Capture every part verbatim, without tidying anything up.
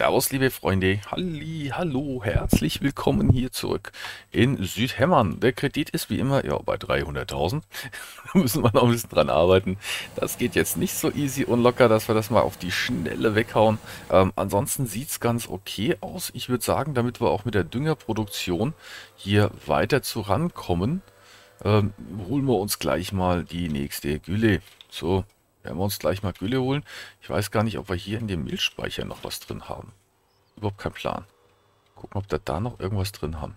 Servus, liebe Freunde. Halli, hallo, herzlich willkommen hier zurück in Südhemmern. Der Kredit ist wie immer ja bei dreihunderttausend. Da müssen wir noch ein bisschen dran arbeiten. Das geht jetzt nicht so easy und locker, dass wir das mal auf die Schnelle weghauen. Ähm, ansonsten sieht es ganz okay aus. Ich würde sagen, damit wir auch mit der Düngerproduktion hier weiter zurankommen, ähm, holen wir uns gleich mal die nächste Gülle. So, werden wir uns gleich mal Gülle holen. Ich weiß gar nicht, ob wir hier in dem Milchspeicher noch was drin haben. Überhaupt kein Plan. Gucken, ob wir da noch irgendwas drin haben.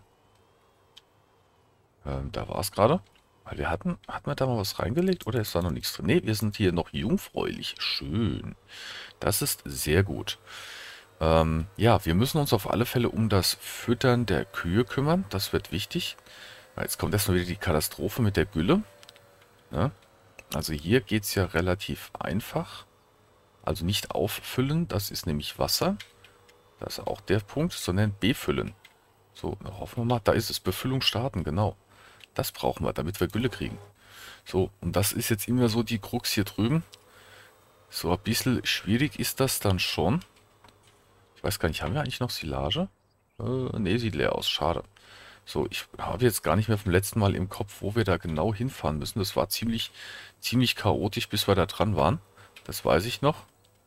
Ähm, da war es gerade. Weil wir hatten, hatten wir da mal was reingelegt oder ist da noch nichts drin? Ne, wir sind hier noch jungfräulich. Schön. Das ist sehr gut. Ähm, ja, wir müssen uns auf alle Fälle um das Füttern der Kühe kümmern. Das wird wichtig. Jetzt kommt erstmal wieder die Katastrophe mit der Gülle. Ne? Also hier geht es ja relativ einfach. Also nicht auffüllen, das ist nämlich Wasser. Das ist auch der Punkt, sondern befüllen. So, dann hoffen wir mal, da ist es, Befüllung starten, genau. Das brauchen wir, damit wir Gülle kriegen. So, und das ist jetzt immer so die Krux hier drüben. So, ein bisschen schwierig ist das dann schon. Ich weiß gar nicht, haben wir eigentlich noch Silage? Äh, ne, sieht leer aus, schade. So, ich habe jetzt gar nicht mehr vom letzten Mal im Kopf, wo wir da genau hinfahren müssen. Das war ziemlich, ziemlich chaotisch, bis wir da dran waren. Das weiß ich noch.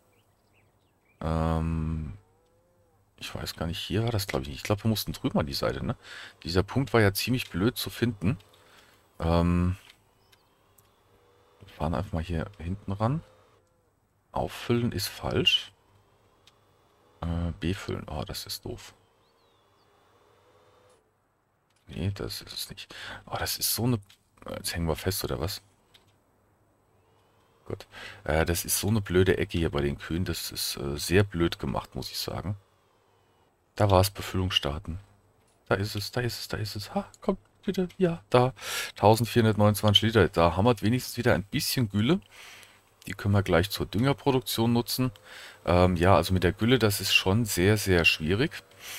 Ähm, ich weiß gar nicht, hier war das glaube ich nicht. Ich glaube, wir mussten drüben an die Seite, ne? Dieser Punkt war ja ziemlich blöd zu finden. Ähm, wir fahren einfach mal hier hinten ran. Auffüllen ist falsch. Äh, befüllen, oh, das ist doof. Nee, das ist es nicht. Oh, das ist so eine... Jetzt hängen wir fest, oder was? Gut. Äh, das ist so eine blöde Ecke hier bei den Kühen. Das ist äh, sehr blöd gemacht, muss ich sagen. Da war es, Befüllung starten. Da ist es, da ist es, da ist es. Ha, komm, bitte. Ja, da. eintausendvierhundertneunundzwanzig Liter. Da haben wir wenigstens wieder ein bisschen Gülle. Die können wir gleich zur Düngerproduktion nutzen. Ähm, ja, also mit der Gülle, das ist schon sehr, sehr schwierig.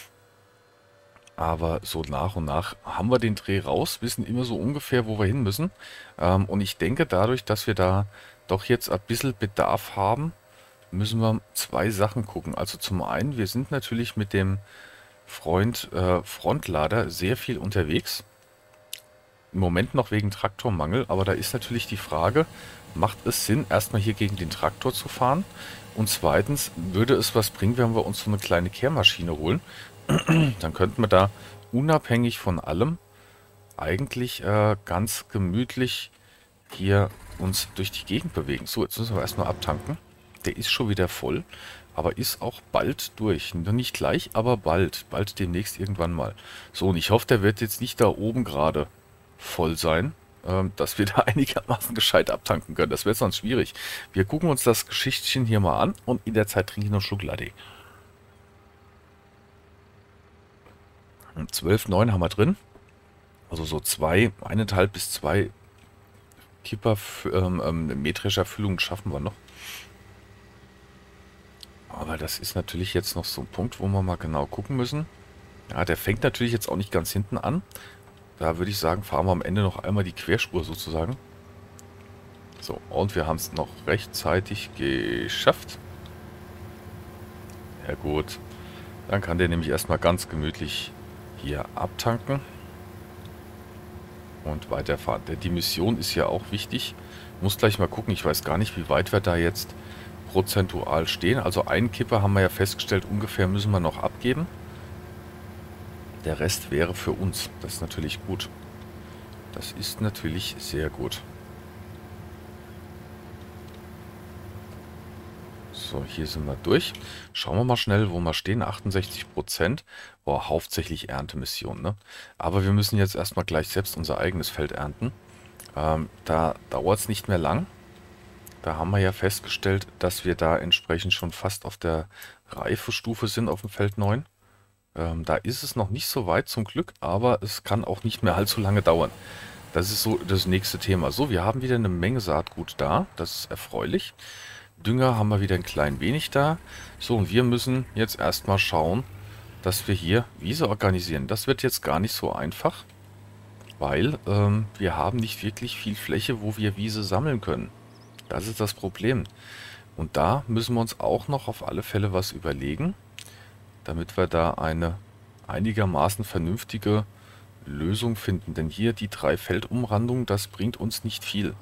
Aber so nach und nach haben wir den Dreh raus, wissen immer so ungefähr, wo wir hin müssen. Ähm, und ich denke, dadurch, dass wir da doch jetzt ein bisschen Bedarf haben, müssen wir zwei Sachen gucken. Also zum einen, wir sind natürlich mit dem Freund äh, Frontlader sehr viel unterwegs. Im Moment noch wegen Traktormangel, aber da ist natürlich die Frage, macht es Sinn, erstmal hier gegen den Traktor zu fahren? Und zweitens, würde es was bringen, wenn wir uns so eine kleine Kehrmaschine holen? Dann könnten wir da unabhängig von allem eigentlich äh, ganz gemütlich hier uns durch die Gegend bewegen. So, jetzt müssen wir erstmal abtanken. Der ist schon wieder voll, aber ist auch bald durch. Noch nicht gleich, aber bald. Bald demnächst irgendwann mal. So, und ich hoffe, der wird jetzt nicht da oben gerade voll sein, ähm, dass wir da einigermaßen gescheit abtanken können. Das wird sonst schwierig. Wir gucken uns das Geschichtchen hier mal an und in der Zeit trinke ich noch einen Schluck Latte. zwölf Komma neun haben wir drin. Also so zwei, eineinhalb bis zwei Kipper ähm, ähm, metrischer Füllung schaffen wir noch. Aber das ist natürlich jetzt noch so ein Punkt, wo wir mal genau gucken müssen. Ja, der fängt natürlich jetzt auch nicht ganz hinten an. Da würde ich sagen, fahren wir am Ende noch einmal die Querspur sozusagen. So, und wir haben es noch rechtzeitig geschafft. Ja gut. Dann kann der nämlich erstmal ganz gemütlich hier abtanken und weiterfahren. Denn die Mission ist ja auch wichtig. Muss gleich mal gucken, ich weiß gar nicht, wie weit wir da jetzt prozentual stehen. Also einen Kipper haben wir ja festgestellt, ungefähr müssen wir noch abgeben. Der Rest wäre für uns. Das ist natürlich gut. Das ist natürlich sehr gut. So, hier sind wir durch. Schauen wir mal schnell, wo wir stehen. achtundsechzig Prozent. Boah, hauptsächlich Erntemission, ne? Aber wir müssen jetzt erstmal gleich selbst unser eigenes Feld ernten. Ähm, da dauert es nicht mehr lang. Da haben wir ja festgestellt, dass wir da entsprechend schon fast auf der Reifestufe sind auf dem Feld neun. Ähm, da ist es noch nicht so weit zum Glück, aber es kann auch nicht mehr allzu lange dauern. Das ist so das nächste Thema. So, wir haben wieder eine Menge Saatgut da. Das ist erfreulich. Dünger haben wir wieder ein klein wenig da. So, und wir müssen jetzt erstmal schauen, dass wir hier Wiese organisieren. Das wird jetzt gar nicht so einfach, weil ähm, wir haben nicht wirklich viel Fläche, wo wir Wiese sammeln können. Das ist das Problem. Und da müssen wir uns auch noch auf alle Fälle was überlegen. damit wir da eine einigermaßen vernünftige Lösung finden. Denn hier die drei Feldumrandungen, das bringt uns nicht viel.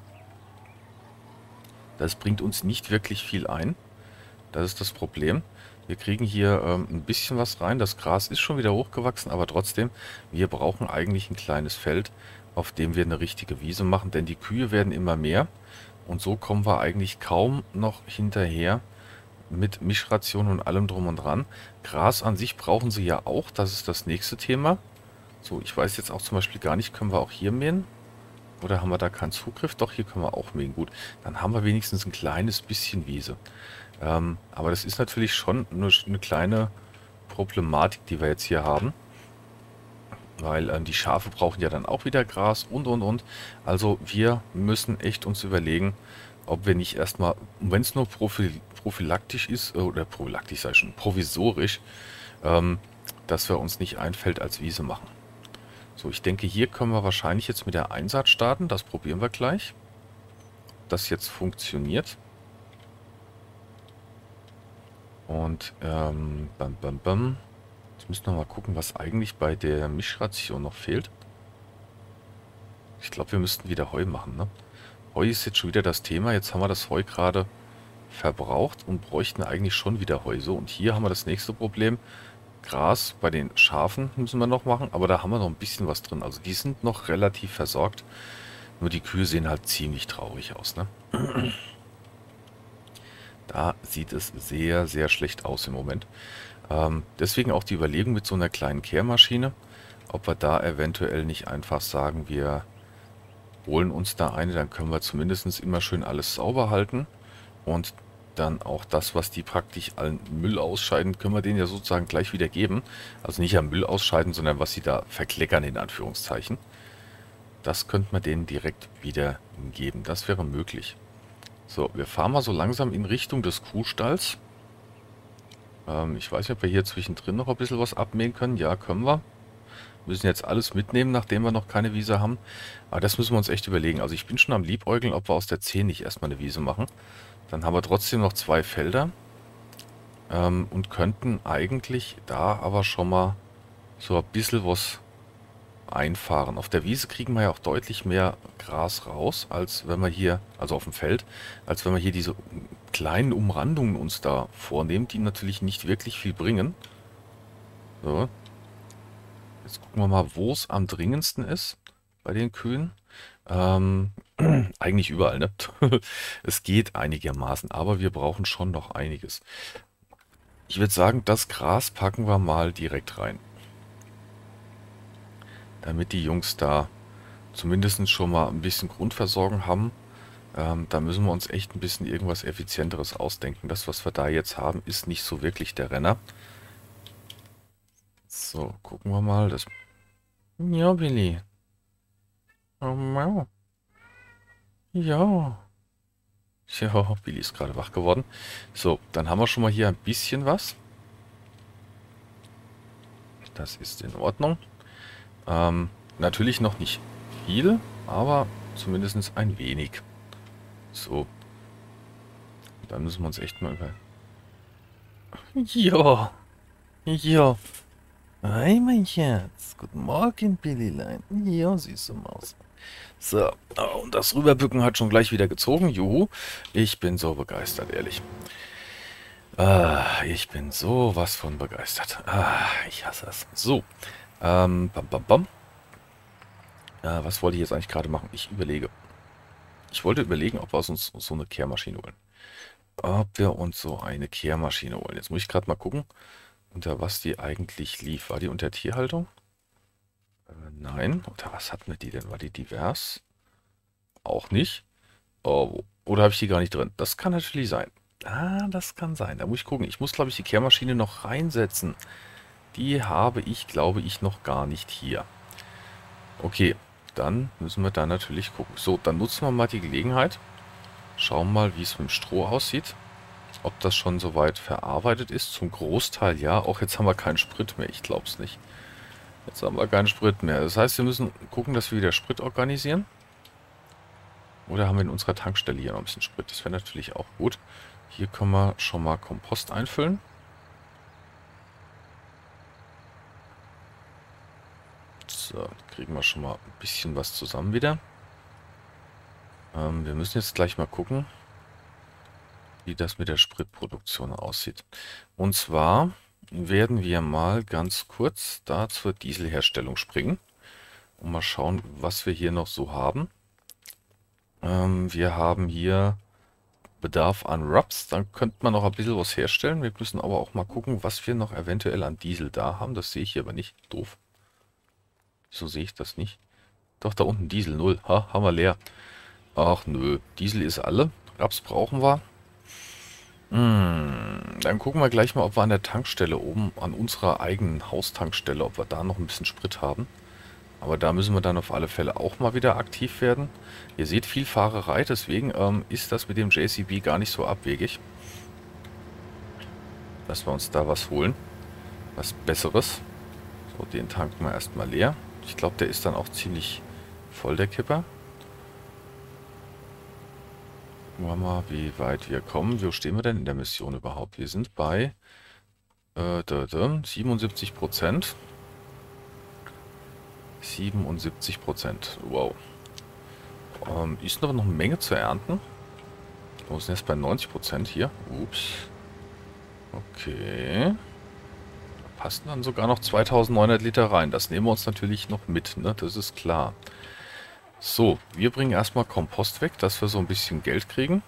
Das bringt uns nicht wirklich viel ein. Das ist das Problem. Wir kriegen hier ähm, ein bisschen was rein. Das Gras ist schon wieder hochgewachsen, aber trotzdem, wir brauchen eigentlich ein kleines Feld, auf dem wir eine richtige Wiese machen, denn die Kühe werden immer mehr und so kommen wir eigentlich kaum noch hinterher mit Mischration und allem drum und dran. Gras an sich brauchen sie ja auch, das ist das nächste Thema. So, ich weiß jetzt auch zum Beispiel gar nicht, können wir auch hier mähen? Oder haben wir da keinen Zugriff? Doch, hier können wir auch mähen. Gut, dann haben wir wenigstens ein kleines bisschen Wiese. Ähm, aber das ist natürlich schon eine, eine kleine Problematik, die wir jetzt hier haben. Weil ähm, die Schafe brauchen ja dann auch wieder Gras und, und, und. Also wir müssen echt uns überlegen, ob wir nicht erstmal, wenn es nur prophy prophylaktisch ist, äh, oder prophylaktisch sei schon, provisorisch, ähm, dass wir uns nicht ein Feld als Wiese machen. So, ich denke, hier können wir wahrscheinlich jetzt mit der Einsaat starten. Das probieren wir gleich. Ob das jetzt funktioniert. Und, ähm, bam, bam, bam. Jetzt müssen wir mal gucken, was eigentlich bei der Mischration noch fehlt. Ich glaube, wir müssten wieder Heu machen, ne? Heu ist jetzt schon wieder das Thema. Jetzt haben wir das Heu gerade verbraucht und bräuchten eigentlich schon wieder Heu. So, und hier haben wir das nächste Problem. Gras bei den Schafen müssen wir noch machen, aber da haben wir noch ein bisschen was drin. Also die sind noch relativ versorgt. Nur die Kühe sehen halt ziemlich traurig aus, ne? Da sieht es sehr, sehr schlecht aus im Moment. Ähm, deswegen auch die Überlegung mit so einer kleinen Kehrmaschine, ob wir da eventuell nicht einfach sagen, wir holen uns da eine, dann können wir zumindest immer schön alles sauber halten und dann auch das, was die praktisch allen Müll ausscheiden, können wir denen ja sozusagen gleich wieder geben. Also nicht am Müll ausscheiden, sondern was sie da verkleckern, in Anführungszeichen. Das könnte man denen direkt wieder geben. Das wäre möglich. So, wir fahren mal so langsam in Richtung des Kuhstalls. Ähm, ich weiß nicht, ob wir hier zwischendrin noch ein bisschen was abmähen können. Ja, können wir. Wir müssen jetzt alles mitnehmen, nachdem wir noch keine Wiese haben. Aber das müssen wir uns echt überlegen. Also ich bin schon am Liebäugeln, ob wir aus der zehn nicht erstmal eine Wiese machen. Dann haben wir trotzdem noch zwei Felder. Ähm, und könnten eigentlich da aber schon mal so ein bisschen was einfahren. Auf der Wiese kriegen wir ja auch deutlich mehr Gras raus, als wenn wir hier, also auf dem Feld, als wenn wir hier diese kleinen Umrandungen uns da vornehmen, die natürlich nicht wirklich viel bringen. So. Jetzt gucken wir mal, wo es am dringendsten ist bei den Kühen. Ähm, eigentlich überall, ne? Es geht einigermaßen, aber wir brauchen schon noch einiges. Ich würde sagen, das Gras packen wir mal direkt rein. Damit die Jungs da zumindest schon mal ein bisschen Grundversorgung haben. Ähm, da müssen wir uns echt ein bisschen irgendwas Effizienteres ausdenken. Das, was wir da jetzt haben, ist nicht so wirklich der Renner. So, gucken wir mal. Das ja, Billy. Oh, wow. Ja. Ja, Billy ist gerade wach geworden. So, dann haben wir schon mal hier ein bisschen was. Das ist in Ordnung. Ähm, natürlich noch nicht viel, aber zumindest ein wenig. So. Dann müssen wir uns echt mal über... Ja. Ja. Hi, mein Schatz. Guten Morgen, Billylein. Ja, süße Maus. So, oh, und das Rüberbücken hat schon gleich wieder gezogen. Juhu. Ich bin so begeistert, ehrlich. Ah, ich bin sowas von begeistert. Ah, ich hasse es. So, ähm, bam, bam, bam. Äh, was wollte ich jetzt eigentlich gerade machen? Ich überlege. Ich wollte überlegen, ob wir uns so eine Kehrmaschine holen. Ob wir uns so eine Kehrmaschine holen. Jetzt muss ich gerade mal gucken, unter was die eigentlich lief. War die unter Tierhaltung? Äh, nein. Unter was hatten wir die denn? War die divers? Auch nicht. Oh, oder habe ich die gar nicht drin? Das kann natürlich sein. Ah, das kann sein. Da muss ich gucken. Ich muss, glaube ich, die Kehrmaschine noch reinsetzen. Die habe ich, glaube ich, noch gar nicht hier. Okay, dann müssen wir da natürlich gucken. So, dann nutzen wir mal die Gelegenheit. Schauen mal, wie es mit dem Stroh aussieht. Ob das schon soweit verarbeitet ist. Zum Großteil ja. Auch jetzt haben wir keinen Sprit mehr. Ich glaube es nicht. Jetzt haben wir keinen Sprit mehr. Das heißt, wir müssen gucken, dass wir wieder Sprit organisieren. Oder haben wir in unserer Tankstelle hier noch ein bisschen Sprit? Das wäre natürlich auch gut. Hier können wir schon mal Kompost einfüllen. So, kriegen wir schon mal ein bisschen was zusammen wieder. Ähm, wir müssen jetzt gleich mal gucken, wie das mit der Spritproduktion aussieht. Und zwar werden wir mal ganz kurz da zur Dieselherstellung springen und mal schauen, was wir hier noch so haben. Ähm, wir haben hier Bedarf an Rups, dann könnte man noch ein bisschen was herstellen. Wir müssen aber auch mal gucken, was wir noch eventuell an Diesel da haben. Das sehe ich hier aber nicht. Doof. Wieso sehe ich das nicht? Doch, da unten Diesel, null. Ha, haben wir leer. Ach nö, Diesel ist alle. Raps brauchen wir. Hm, dann gucken wir gleich mal, ob wir an der Tankstelle oben, an unserer eigenen Haustankstelle, ob wir da noch ein bisschen Sprit haben. Aber da müssen wir dann auf alle Fälle auch mal wieder aktiv werden. Ihr seht viel Fahrerei, deswegen ähm, ist das mit dem J C B gar nicht so abwegig. Dass wir uns da was holen. Was Besseres. So, den tanken wir erstmal leer. Ich glaube, der ist dann auch ziemlich voll, der Kipper. Gucken wir mal, wie weit wir kommen. Wo stehen wir denn in der Mission überhaupt? Wir sind bei äh, da, da, siebenundsiebzig Prozent. siebenundsiebzig Prozent. Wow. Ähm, ist noch eine Menge zu ernten. Wir sind jetzt bei neunzig Prozent hier. Ups. Okay. Da passen dann sogar noch zweitausendneunhundert Liter rein. Das nehmen wir uns natürlich noch mit, ne? Das ist klar. So, wir bringen erstmal Kompost weg, dass wir so ein bisschen Geld kriegen.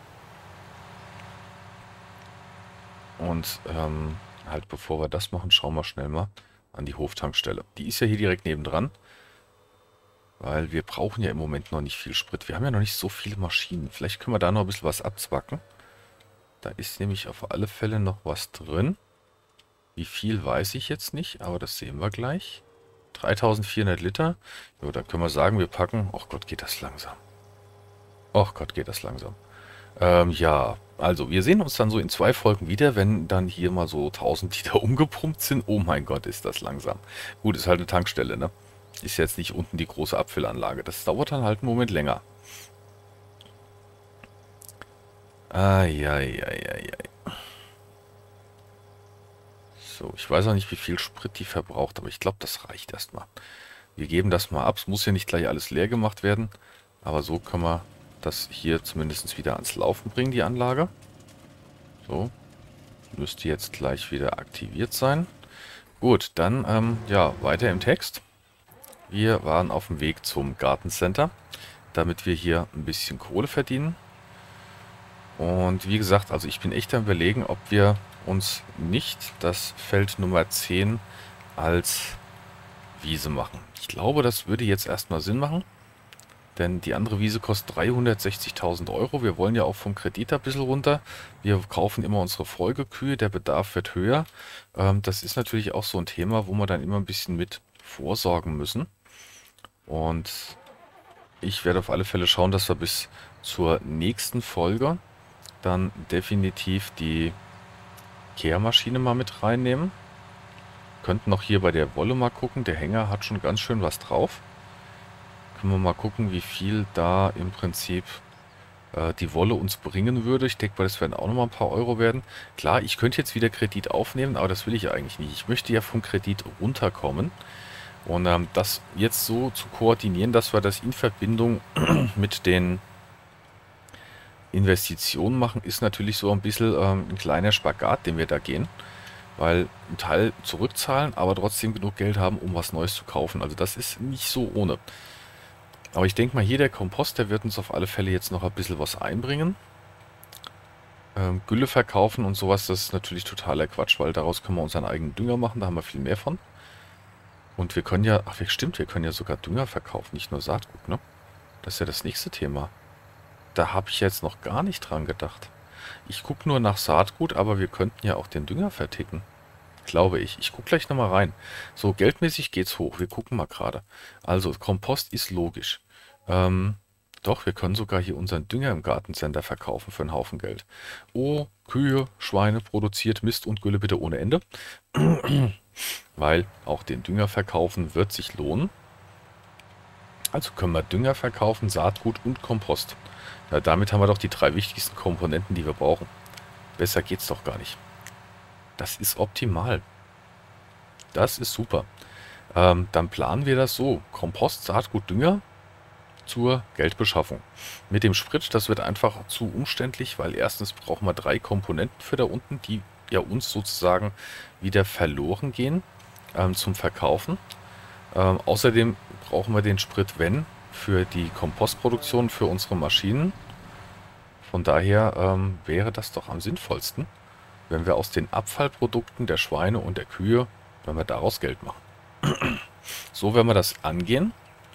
Und ähm, halt bevor wir das machen, schauen wir schnell mal an die Hoftankstelle. Die ist ja hier direkt nebendran. Weil wir brauchen ja im Moment noch nicht viel Sprit. Wir haben ja noch nicht so viele Maschinen. Vielleicht können wir da noch ein bisschen was abzwacken. Da ist nämlich auf alle Fälle noch was drin. Wie viel weiß ich jetzt nicht, aber das sehen wir gleich. dreitausendvierhundert Liter. Jo, da können wir sagen, wir packen... Och Gott, geht das langsam. Och Gott, geht das langsam. Ähm, ja, also wir sehen uns dann so in zwei Folgen wieder, wenn dann hier mal so tausend Liter umgepumpt sind. Oh mein Gott, ist das langsam. Gut, ist halt eine Tankstelle, ne? Ist jetzt nicht unten die große Abfüllanlage. Das dauert dann halt einen Moment länger. Eieieiei. So, ich weiß auch nicht, wie viel Sprit die verbraucht, aber ich glaube, das reicht erstmal. Wir geben das mal ab. Es muss ja nicht gleich alles leer gemacht werden. Aber so können wir das hier zumindest wieder ans Laufen bringen, die Anlage. So. Müsste jetzt gleich wieder aktiviert sein. Gut, dann ähm, ja, weiter im Text. Wir waren auf dem Weg zum Gartencenter, damit wir hier ein bisschen Kohle verdienen. Und wie gesagt, also ich bin echt am Überlegen, ob wir uns nicht das Feld Nummer zehn als Wiese machen. Ich glaube, das würde jetzt erstmal Sinn machen, denn die andere Wiese kostet dreihundertsechzigtausend Euro. Wir wollen ja auch vom Kredit ein bisschen runter. Wir kaufen immer unsere Folgekühe, der Bedarf wird höher. Ähm, das ist natürlich auch so ein Thema, wo wir dann immer ein bisschen mit vorsorgen müssen. Und ich werde auf alle Fälle schauen, dass wir bis zur nächsten Folge dann definitiv die Kehrmaschine mal mit reinnehmen. Könnten noch hier bei der Wolle mal gucken. Der Hänger hat schon ganz schön was drauf. Können wir mal gucken, wie viel da im Prinzip äh, die Wolle uns bringen würde. Ich denke mal, das werden auch noch mal ein paar Euro werden. Klar, ich könnte jetzt wieder Kredit aufnehmen, aber das will ich eigentlich nicht. Ich möchte ja vom Kredit runterkommen. Und ähm, das jetzt so zu koordinieren, dass wir das in Verbindung mit den Investitionen machen, ist natürlich so ein bisschen ähm, ein kleiner Spagat, den wir da gehen. Weil ein Teil zurückzahlen, aber trotzdem genug Geld haben, um was Neues zu kaufen. Also das ist nicht so ohne. Aber ich denke mal, hier der Kompost, der wird uns auf alle Fälle jetzt noch ein bisschen was einbringen. Ähm, Gülle verkaufen und sowas, das ist natürlich totaler Quatsch, weil daraus können wir unseren eigenen Dünger machen, da haben wir viel mehr von. Und wir können ja, ach stimmt, wir können ja sogar Dünger verkaufen, nicht nur Saatgut, ne? Das ist ja das nächste Thema. Da habe ich jetzt noch gar nicht dran gedacht. Ich gucke nur nach Saatgut, aber wir könnten ja auch den Dünger verticken. Glaube ich. Ich gucke gleich nochmal rein. So, geldmäßig geht's hoch. Wir gucken mal gerade. Also, Kompost ist logisch. Ähm, doch, wir können sogar hier unseren Dünger im Gartencenter verkaufen für einen Haufen Geld. Oh, Kühe, Schweine, produziert Mist und Gülle bitte ohne Ende. Weil auch den Dünger verkaufen wird sich lohnen. Also können wir Dünger verkaufen, Saatgut und Kompost. Ja, damit haben wir doch die drei wichtigsten Komponenten, die wir brauchen. Besser geht's doch gar nicht. Das ist optimal. Das ist super. Ähm, dann planen wir das so. Kompost, Saatgut, Dünger zur Geldbeschaffung. Mit dem Sprit, das wird einfach zu umständlich, weil erstens brauchen wir drei Komponenten für da unten, die ja uns sozusagen wieder verloren gehen ähm, zum Verkaufen. Ähm, außerdem brauchen wir den Sprit, wenn, für die Kompostproduktion für unsere Maschinen. Von daher ähm, wäre das doch am sinnvollsten, wenn wir aus den Abfallprodukten der Schweine und der Kühe, wenn wir daraus Geld machen. So werden wir das angehen.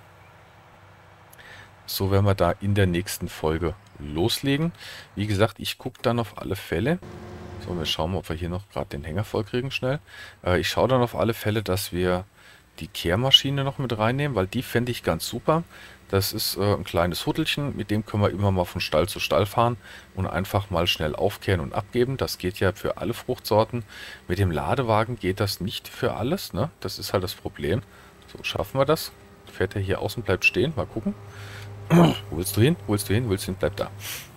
So werden wir da in der nächsten Folge loslegen. Wie gesagt, ich gucke dann auf alle Fälle. So, wir schauen mal, ob wir hier noch gerade den Hänger voll kriegen schnell. Äh, ich schaue dann auf alle Fälle, dass wir die Kehrmaschine noch mit reinnehmen, weil die fände ich ganz super. Das ist äh, ein kleines Huttelchen, mit dem können wir immer mal von Stall zu Stall fahren und einfach mal schnell aufkehren und abgeben. Das geht ja für alle Fruchtsorten. Mit dem Ladewagen geht das nicht für alles, ne? Das ist halt das Problem. So, schaffen wir das? Fährt er hier außen, bleibt stehen. Mal gucken. Wo willst du hin? Wo willst du hin? Wo willst du hin? Bleib da.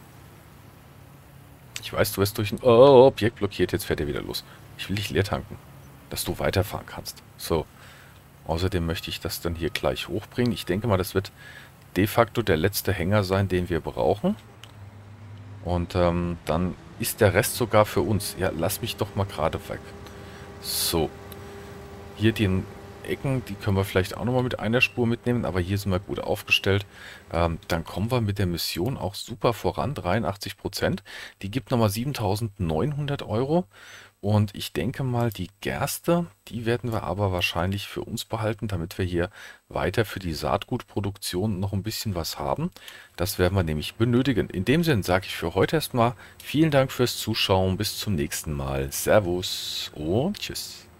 Ich weiß, du wirst durch ein oh, Objekt blockiert. Jetzt fährt er wieder los. Ich will dich leer tanken, dass du weiterfahren kannst. So. Außerdem möchte ich das dann hier gleich hochbringen. Ich denke mal, das wird de facto der letzte Hänger sein, den wir brauchen. Und ähm, dann ist der Rest sogar für uns. Ja, lass mich doch mal gerade weg. So. Hier den Ecken, die können wir vielleicht auch nochmal mit einer Spur mitnehmen, aber hier sind wir gut aufgestellt. Ähm, dann kommen wir mit der Mission auch super voran, dreiundachtzig Prozent. Die gibt nochmal siebentausendneunhundert Euro. Und ich denke mal, die Gerste, die werden wir aber wahrscheinlich für uns behalten, damit wir hier weiter für die Saatgutproduktion noch ein bisschen was haben. Das werden wir nämlich benötigen. In dem Sinne sage ich für heute erstmal vielen Dank fürs Zuschauen. Bis zum nächsten Mal. Servus und tschüss.